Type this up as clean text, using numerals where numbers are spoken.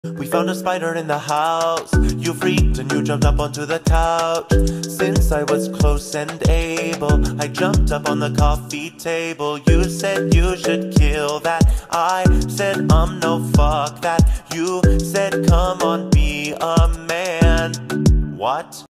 We found a spider in the house. You freaked and you jumped up onto the couch. Since I was close and able, I jumped up on the coffee table. You said you should kill that. I said no, fuck that. You said come on, be a man. What?